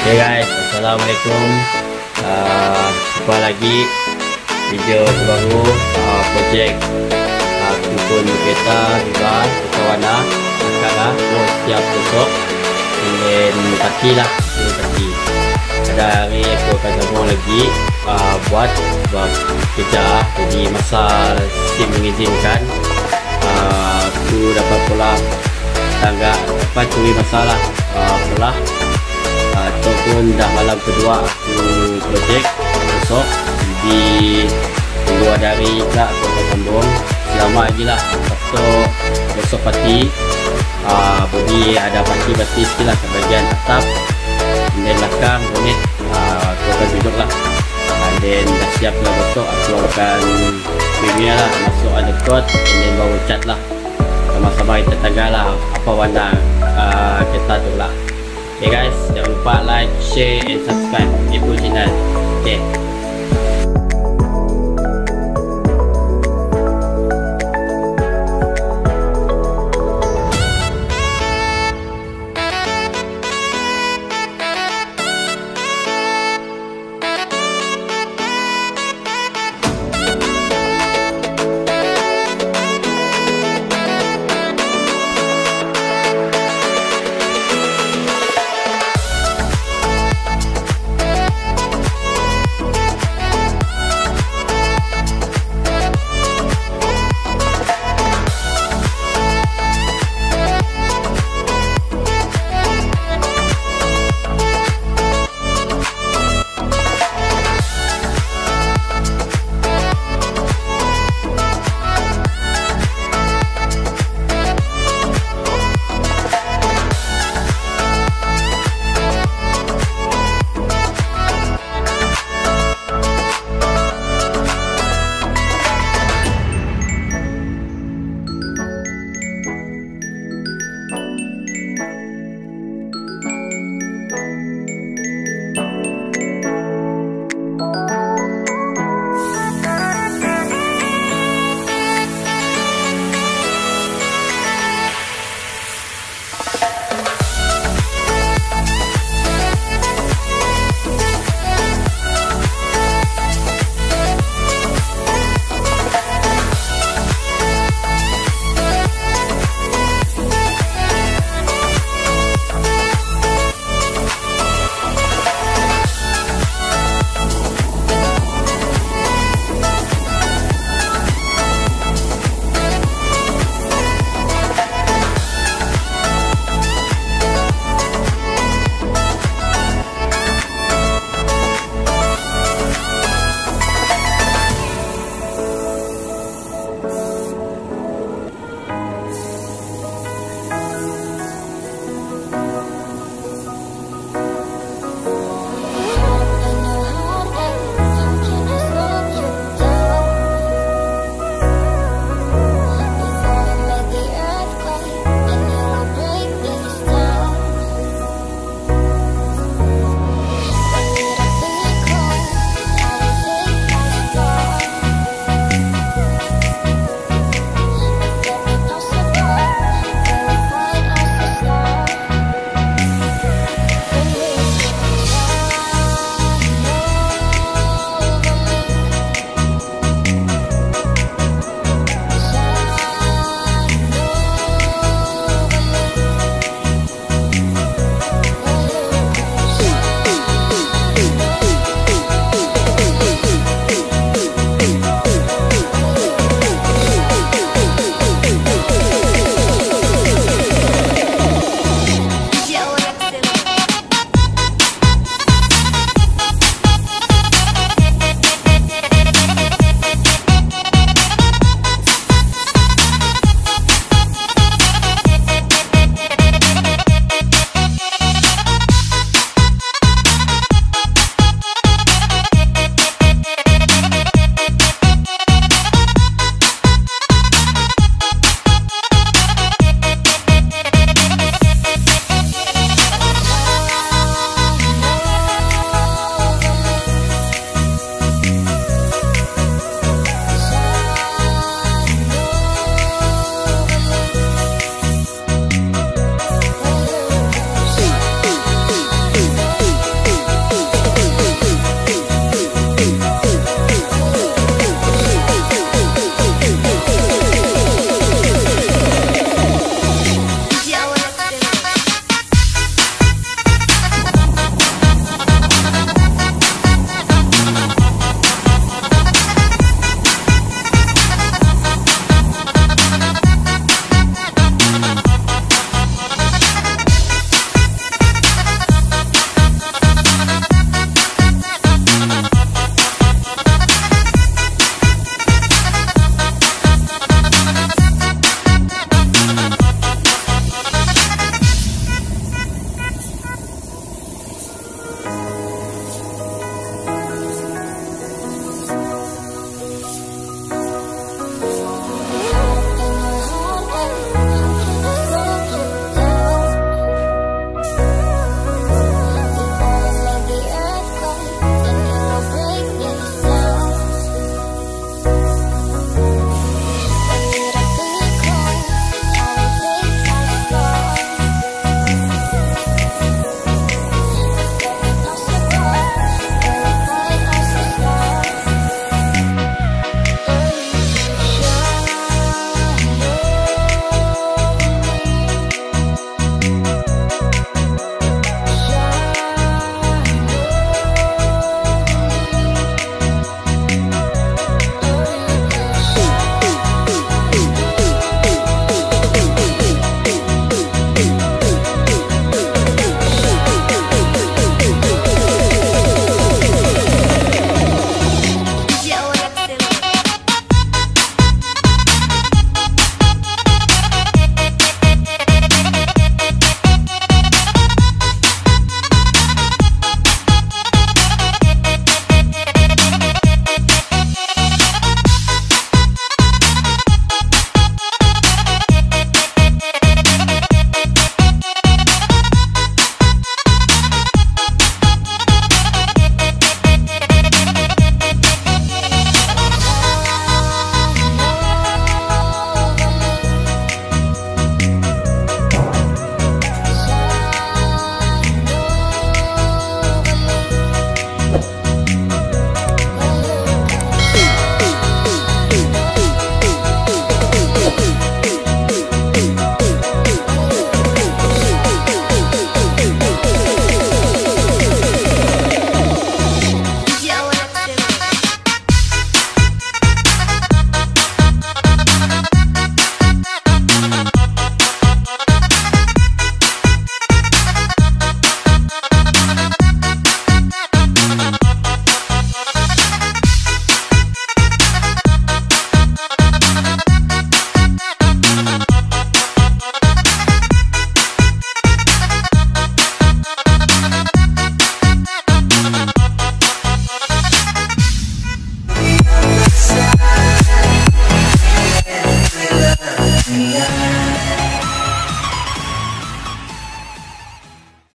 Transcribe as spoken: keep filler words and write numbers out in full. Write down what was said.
Okay guys, Assalamualaikum. uh, Jumpa lagi video terbaru uh, projek uh, tukun kereta Viva kereta Warna Tukar oh, setiap besok dan kaki lah kaki. Pada hari aku akan sambung lagi uh, buat buat kerja. Jadi masa SIM mengizinkan, uh, aku dapat pula tangga dapat curi masalah uh, pula uh, ataupun dah malam kedua aku projek besok. Jadi tunggu ada hari pula aku akan sambung. Selamat lagi lah untuk besok parti. Uh, bagi ada parti-parti sikit lah ke bagian atap dan belakang unit. uh, aku akan duduk lah uh, dan dah siap lah besok aku akan premier lah, masuk ada code dan baru chat lah sama-sama kita tanggal lah apa warna uh, kereta tu lah. Okay guys, jangan lupa like, share and subscribe Apulz Channel. Okay.